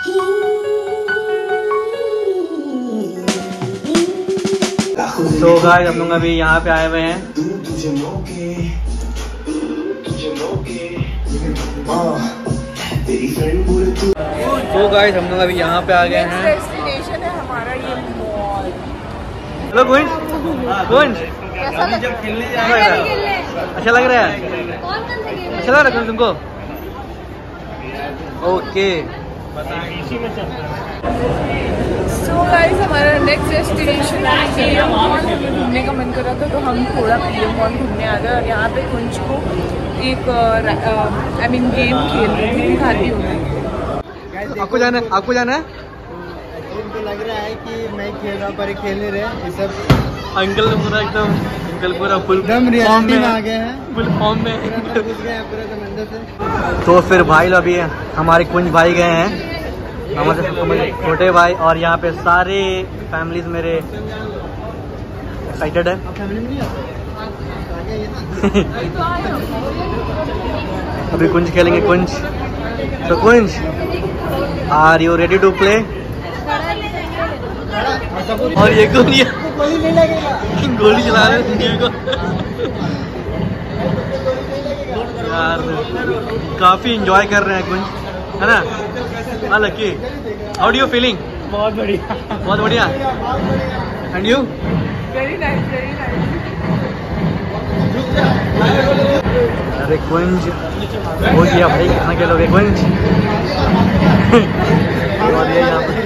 तो गाइस हम लोग अभी यहाँ पे आए हुए हैं। तो गाइस हम लोग अभी यहाँ पे आ गए हैं। डेस्टिनेशन है हमारा ये मॉल। हेलो कुंज, कुंज जब खेलने अच्छा लग रहा है? अच्छा लग रहा है तुमको? ओके। सो गाइस हमारा नेक्स्ट डेस्टिनेशन है पीएम मॉल। हमें घूमने का मन कर रहा था तो हम थोड़ा पीएम मॉल घूमने आ गए और यहाँ पे कुंज को एक गेम खेल रहे थे, दिखाती हूँ। आपको जाना है? आपको जाना है? तो लग रहा है कि मैं खेल रहा हूँ पर खेल नहीं रहे ये सब। अंकल पूरा एकदम, अंकल पूरा फुल फॉर्म में आ गए हैं, फुल फॉर्म में पूरे समंदर से। तो फिर भाई लोग अभी हमारे कुंज भाई गए हैं, हमारे छोटे भाई, और यहाँ पे सारे फैमिलीज मेरे एक्साइटेड है। अभी कुंज खेलेंगे कुंज। तो Kunj, are you ready to play? और ये गोली गोली चला रहे हैं को यार, काफी एंजॉय कर रहे हैं कुंज, है ना? हाँ Lucky, how do you feeling? बहुत बढ़िया, बहुत बढ़िया। And you? Very nice, very nice. अरे कुंज हो गया भाई, कितना खेलोगे कुंज? और ये यहाँ पे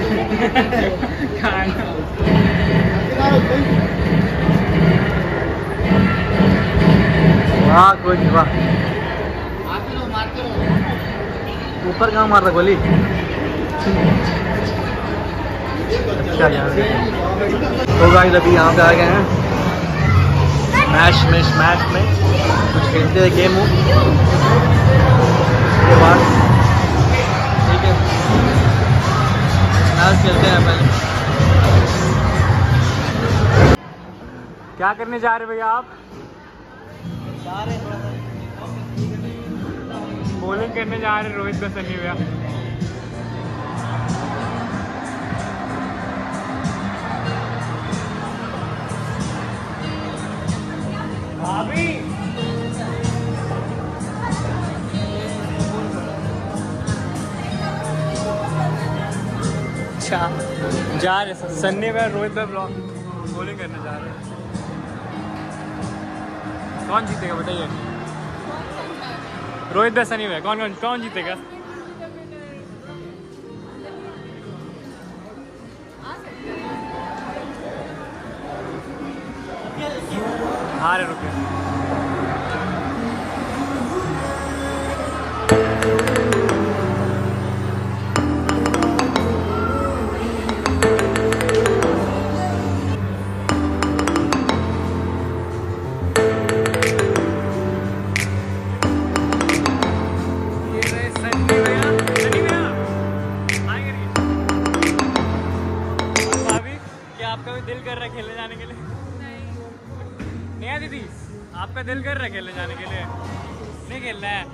वाह कुंज वाह। ऊपर कहाँ मार रहा गोली? अच्छा यार। तो गाइस अभी यहाँ पे आ गए हैं मैच में कुछ खेलते हैं गेम के बाद, ठीक है? मैच खेलते हैं पहले। क्या करने जा रहे भैया आप? बॉलिंग करने जा रहे रोहित का सनी भैया। भाभी अच्छा जा रहे सन्नी भैया रोहित भाई बॉलिंग करने जा रहे हैं। कौन जीतेगा बताइए? रोहित भाई सनी भैया, कौन जीतेगा? हारे रुके। दिल कर रहा है खेलने जाने के लिए? नहीं है दीदी, आपका दिल कर रहा है खेलने जाने के लिए? नहीं खेलना है?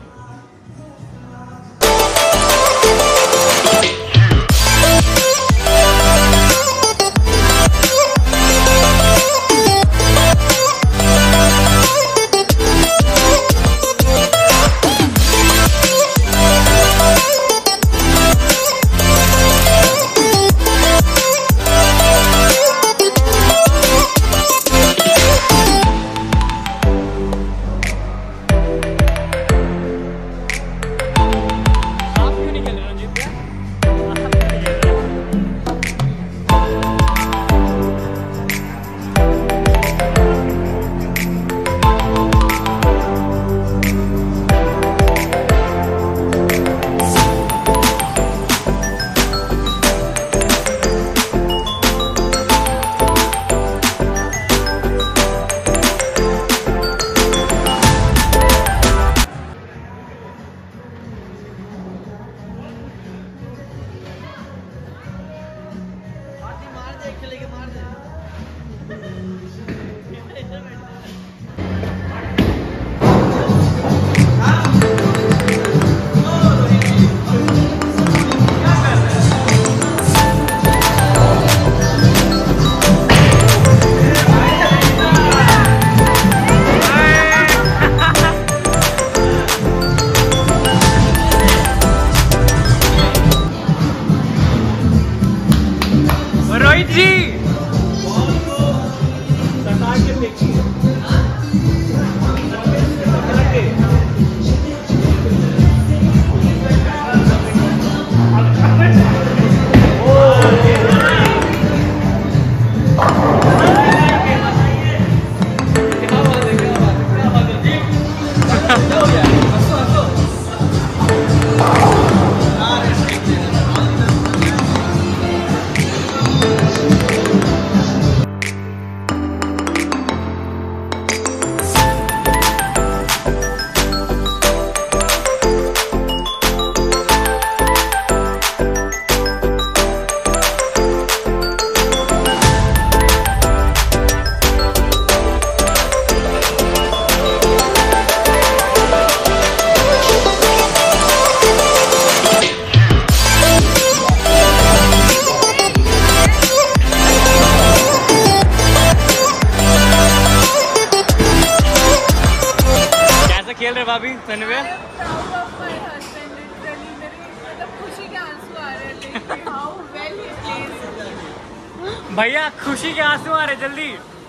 भैया खुशी के आंसू आ रहे, जल्दी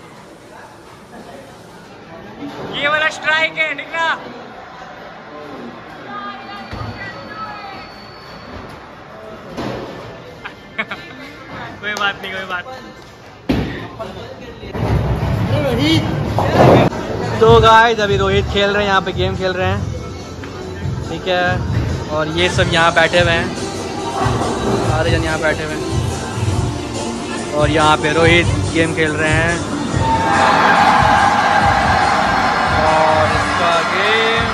ये वाला स्ट्राइक है, निकला। कोई बात नहीं, कोई बात। तो गाइस अभी रोहित खेल रहे हैं, यहाँ पे गेम खेल रहे हैं, ठीक है। और ये सब यहाँ बैठे हुए हैं, सारे जन यहाँ बैठे हुए हैं और यहाँ पे रोहित गेम खेल रहे हैं। और इसका game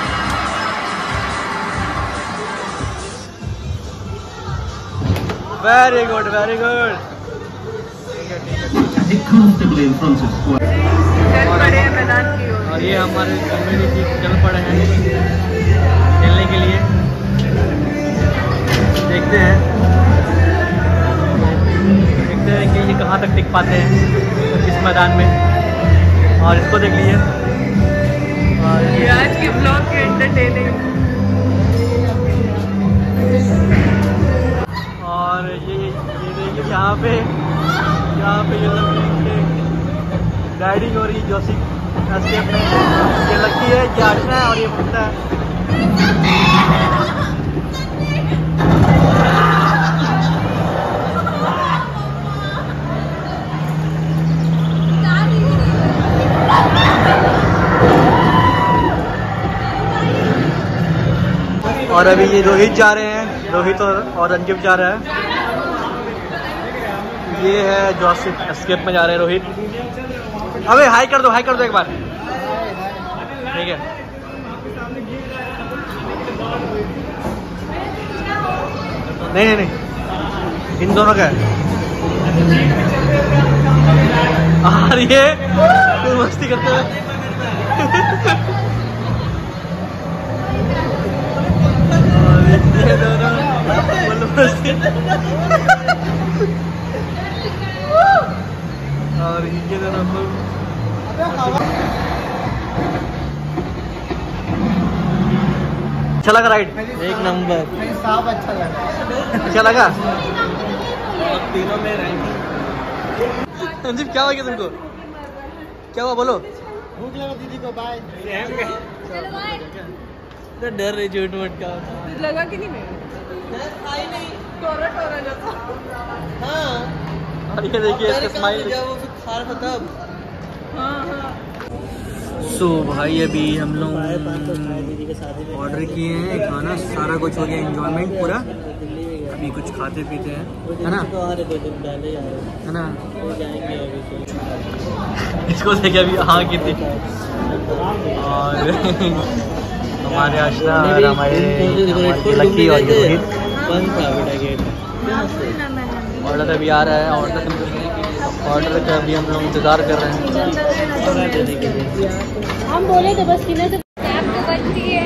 very good, very good. और ये हमारे कम्युनिटी चल पड़े हैं खेलने के लिए। देखते हैं कि ये कहाँ तक टिक पाते हैं इस मैदान में। और इसको देख लीजिए, और ये आज के ब्लॉग के एंटरटेनिंग। और ये देखिए यहाँ पे ये लोग राइडिंग हो रही है जोशी एस्केप में। ये लकी है, ये अर्चना है और ये मुक्ता है। और अभी ये रोहित जा रहे हैं, रोहित और अंकित जा रहा है। ये है जोसेफ एस्केप में जा रहे हैं रोहित। अबे हाई कर दो एक बार, ठीक है। नहीं, इन दोनों का है। और ये मस्ती करते हुए ये दोनों और ये दोनों अच्छा लगा राइड? एक नंबर, साफ अच्छा लगा। तीनों में रैंकिंग। क्या हो गया तुमको? क्या हुआ बोलो? भूख लगा दीदी को। बाय। डर रही झूठ मूठ का लगा कि नहीं? टोरा जैसा। हाँ। और ये देखिए इसका स्माइल। सो भाई अभी हम लोग ऑर्डर किए हैं खाना, सारा कुछ हो गया, एंजॉयमेंट पूरा। अभी कुछ खाते पीते हैं, है ना? इसको देखे अभी हाँ की थी। और हमारे आशना और हमारे लकी और रोहित। ऑर्डर अभी आ रहा है, ऑर्डर का अभी हम लोग इंतज़ार कर रहे हैं। हम बोले तो बस किन्हें तो टैप तो बजती है।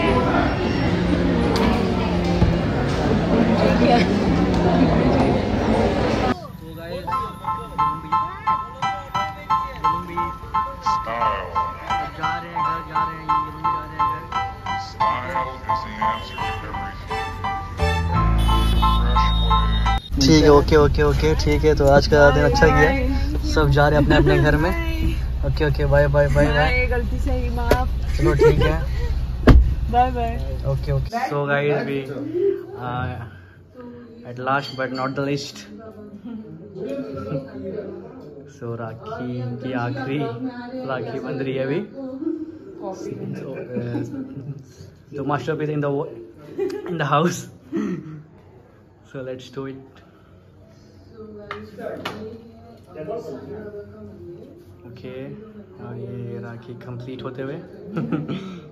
ठीक है, ओके ठीक है। तो आज का दिन अच्छा गया, सब जा रहे हैं अपने अपने घर में। Okay bye. गलती से ही माफ। चलो ठीक है, bye. Okay. So guys we at last but not the list, so rakhi की आखिरी राखी बन रही है अभी। तो masterpiece in the house, so let's do it. Okay, और ये राखी कंप्लीट होते हुए